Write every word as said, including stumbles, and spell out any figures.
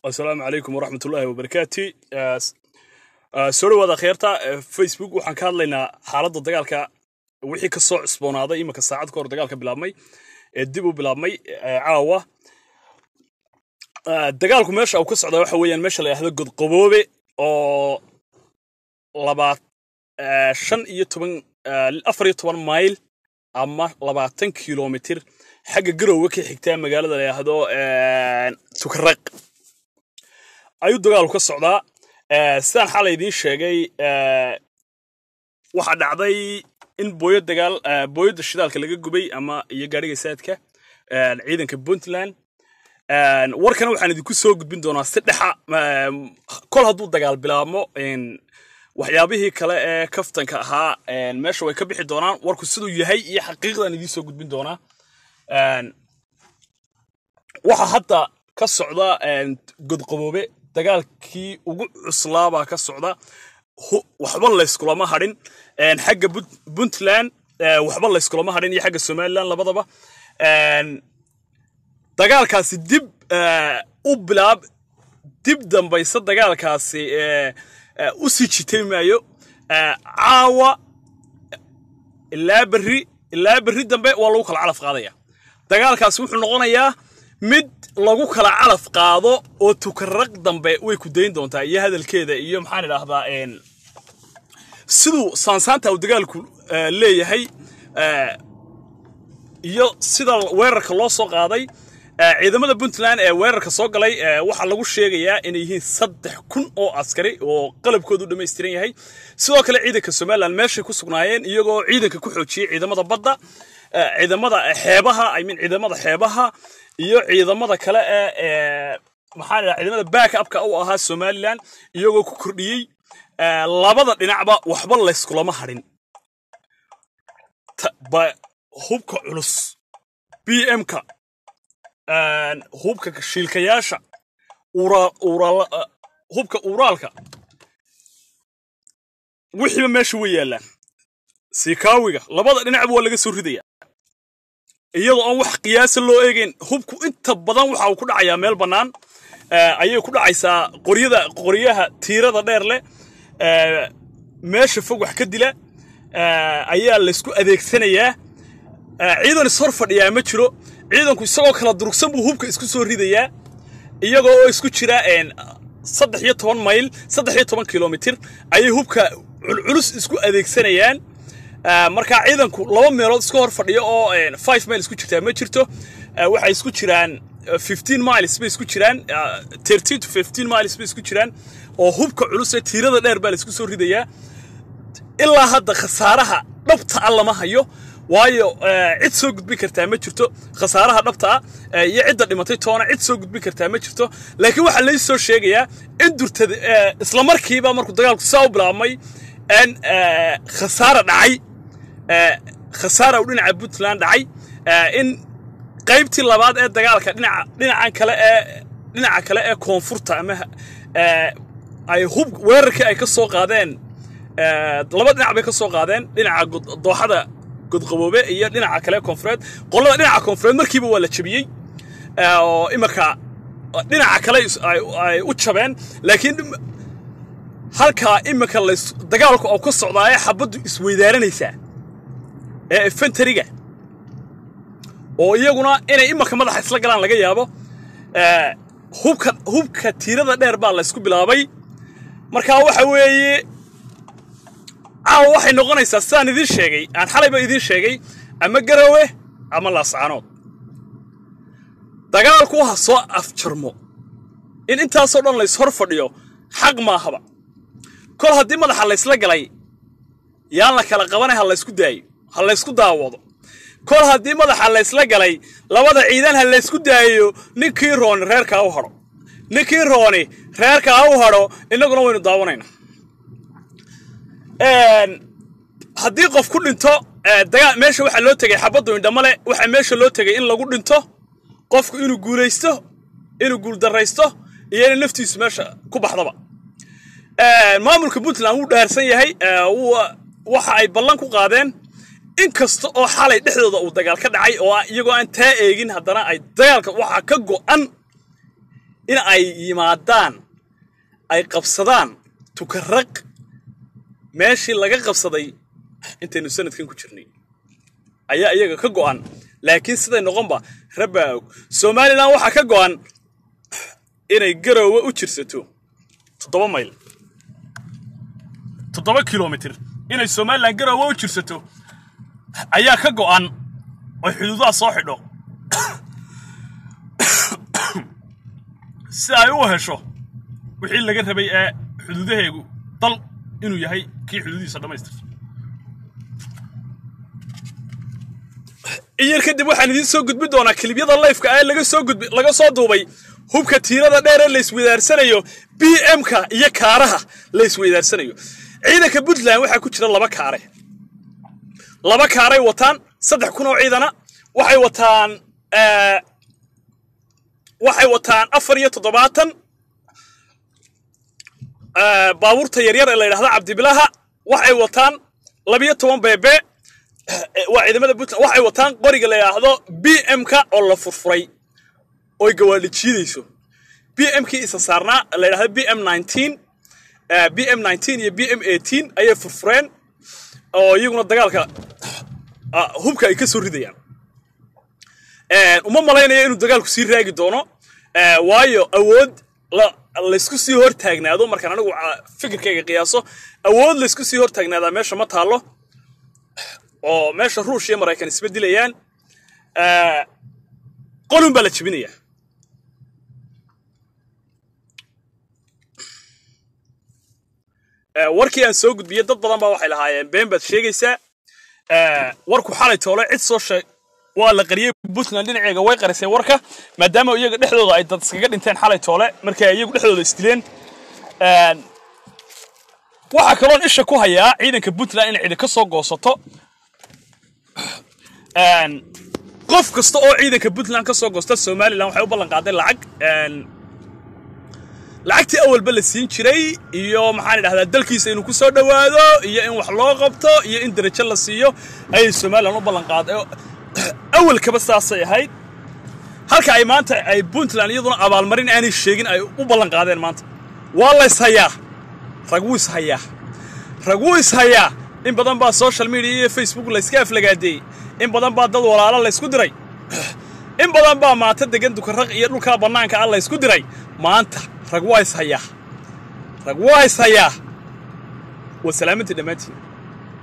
السلام عليكم ورحمة الله وبركاته. سوري وذا خيرتا فيسبوك وحن كان لنا حالة الدجال وحي كسر اسبون هذا إما كساعد كور دجال كبلامي الدبو بلامي عاوة الدجال كمش أو كسر ده حويا مش اللي هذا قد قبوبة أو لبعض شن يتبن الأفر يتبن مايل أما لبعض كيلومتر حق جرو وكي حكتان مقالة ده هذا تكرق ayuu dagaalku ka socdaa ee sidaan xalay idin sheegay ee waxa dhacday in booyo dagaal booyada shidaalka laga gubay ama iyo gaariga saadka ee ciidanka Puntland ee warkan waxaan idinku soo gudbin doonaa si dhaxa kol haduu dagaal bilaabmo in waxyaabihii kale ee kaftanka ahaa ee meesha way ka bixi doonaan warku sidoo yahay iyo xaqiiqdan idin soo gudbin doonaa ee waxa hadda ka socda ee godqaboobe dagaalkii ugu cuslaaba ka socda waxba la isku lama harin een xagga Puntland waxba la isku lama harin iyo xagga Somaliland labadaba een dagaalkaasi dib u bilaab dib dambaysa dagaalkaasi ee u sii jitaymayo caawa ilaa bari ilaa bari dambe waa lagu kala calaf qaadaya dagaalkaasi wuxuu noqonayaa mid lagu kala calaf qaado oo tukarraq dambe way ku deyn doontaa iyo hadalkeeda iyo maxaan idhaahdaa een sidoo saansaanta uu dagaalku leeyahay iyo sida weerarka loo soo qaaday ciidamada Puntland ee weerarka soo galay waxa lagu sheegayaa inay yihiin saddex kun oo askari oo qalabkoodu dhameystiran yahay sidoo kale ciidanka Somaliland meesha ku sugnaayeen iyagoo ciidanka ku xoojiyay ciidamada badda ciidamada xeebaha ay min ciidamada xeebaha iyo ciidamada kale ee maxaa la ciidamada back up-ka oo ahaa Somaliland iyagoo ku kordhiyay labada dhinacba waxba la isku lama harin ba hubka culus B M-ka aan hubka shilkayaasha ura ura hubka uraalka wixii meesha way yaalaan sikaawiga labada dhinacba waa laga soo ridaya iyadoo aan wax qiyaas loo eegin hubku inta badan waxa uu ku dhacayaa meel banaan ayay ku dhacaysaa qoriyada qoriyaha tiirada dheer leh meesha fog wax ka dila ayaa la isku adeegsanayaa ciidan soo fadhiyaa ma jiro ciidanku isagoo kala durugsan buu hubka isku soo ridayaa iyagoo oo isku jira een saddex iyo toban mayl saddex iyo toban kiiloomitir ayay hubka culus isku adeegsanayaan marka ciidanku laba meelood isku hor fadhiyo oo five miles isku jirtaa ma jirto waxay isku jiraan fifteen miles bay isku jiraan thirteen to fifteen miles bay isku jiraan oo hubka culus ee tiirada dheer baa la isku soo ridayaa ilaa hadda khasaaraha dhabta ah lama hayo waayo cid soo gudbin kartaa ma jirto khasaaraha dhabta ah iyo cidda dhimatay toona cid soo gudbin kartaa ma jirto laakiin waxa la soo sheegayaa in durtada isla markiiba markuu dagaalku soo bilaabmay ان خساره دعي خساره ودنا Puntland دعي ان qaybtii labaad ee dagaalka dhinaca dhinacan kale ee dhinaca kale ee koonfurta ama ay hub weerarka ay ka soo qaadeen laba dhinac bay ka soo qaadeen dhinaca dooxada godqaboobe iyo dhinaca kale koonfureed qolada dhinaca koonfureed markiiba waa la jabiyay oo imaka dhinaca kale ay u jabeen laakiin halka imika la dagaalku oo ka socdaay xabadu isweydaaranaysa ee infantry-ga oo iyaguna inay imika madaxa isla galaan laga yaabo ee hubka hubka tiirada dheer baa la isku bilaabay marka waxa weeye aa waxay noqonaysaa saan idin sheegay aan xalayba idin sheegay ama garawe ama laascaanood dagaalku waxa soo afjarmo in intaas oo dhan la is hor fadhiyo xaq ma haba kol hadii madaxa la isla galay yaan la kala qabanay hal la isku daayo hal la isku daawado kol hadii madaxa la isla galay labada ciidan hal la isku daayo ninkii roon reerka u haro ninkii rooni reerka u haro inaguna waynu daawanayna een hadii qof ku dhinto dagaal meesha waxa loo tagay xabadu indhamale waxa meesha loo tagay in lagu dhinto qofku inuu guuleysto inuu guul dareysto iyo in naftiisu meesha ku baxdaba maamulka Puntland uu dhaarsan yahay waxa ay ballan ku qaadeen in kasta oo xalay dhexdooda uu dagaal ka dhacay oo iyagoo aan taa eegin haddana ay dagaalka waxa ka go'an in ay yimaadaan ay qabsadaan tukarraq meeshii laga qabsaday intaynu sanadkan ku jirnay ayaa iyaga ka go'an laakiin siday noqonba rabaa Soomaaliland waxa ka go'an inay Garowe u jirsato toddoba mayl toddoba kilomitir inay Soomaaliland Garowe u jirsato ayaa ka go'an oo xuduudaha soo xidho si ay u hesho wixii laga rabay ee xuduudaheegu dal inuu yahay kii xuduudiisa dhamaystirto iyar kadib waxaan idin soo gudbin doonaa kilibyada live-ka ee laga soo gudbin laga soo duubay hubka tiirada dheer ee la isweydarsanayo B M-ka iyo kaaraha la isweydarsanayo ciidanka Puntland waxa ku jira laba kaare laba kaaray wataan saddex kun oo ciidana waxay wataan ee waxay wataan afar iyo toddobaatan ee baabuurta yaryar ee la yiraahdo Cabdibilaha waxay wataan laba iyo toban beebe waa ciidamada Puntland waxay wataan qoriga la yiraahdo B M-ka oo la furfuray oo gawaali jiidayso B M-kii isa saarnaa la yiraahdo B M nineteen ee B M nineteen iyo B M eighteen ayay furfureen oo iyaguna dagaalka hubka ay ka soo ridayaan ee uma maleynaya inuu dagaalku sii raagi doono ee waayo awood la la isku sii hor taagnaado markaan anigu fikirkayga qiyaaso awood la isku sii hor taagnaada meesha ma taalo oo meesha Ruush iyo Mareykan isbedilayaan ee qolun baa la jibinaya ee warkii aan soo gudbiyay dad badan baa waxay lahaayeen been baad sheegaysaa ee warku xalay toole cid soo sheeg waa la qariyay Puntland dhinaceega way qarisay warka maadaama iyaga dhexdooda ay dad iskaga dhinteen xalay toole markay iyagu dhexdooda istileen ee waxa kaloon isha ku hayaa ciidanka Puntland in ciidan ka soo goosato een qof kasta oo ciidanka Puntland ka soo goosta Soomaaliland waxay u ballan qaaday lacag een lacagtii awalba la siin jiray iyo maxaan idhahdaa dalkiisa inuu ku soo dhawaado iyo in wax loo qabto iyo in darajo la siiyo ay Soomaaliland u ballan qaaday awal kaba saasay ahayd halka ay maanta ay Puntland iyaduna abaalmarin aanay sheegin ay u ballan qaadeen maanta waa la ishayaa raguu ishayaa raguu ishayaa in badan baa social media iyo Facebook la iska aflagaaday in badan baa dad walaalo la isku diray in badan baa maanta degan dukarraq iyo dhulka banaanka ah la isku diray maanta rag waa ishayaa rag waa ishayaa wa salaaminta dhamaantii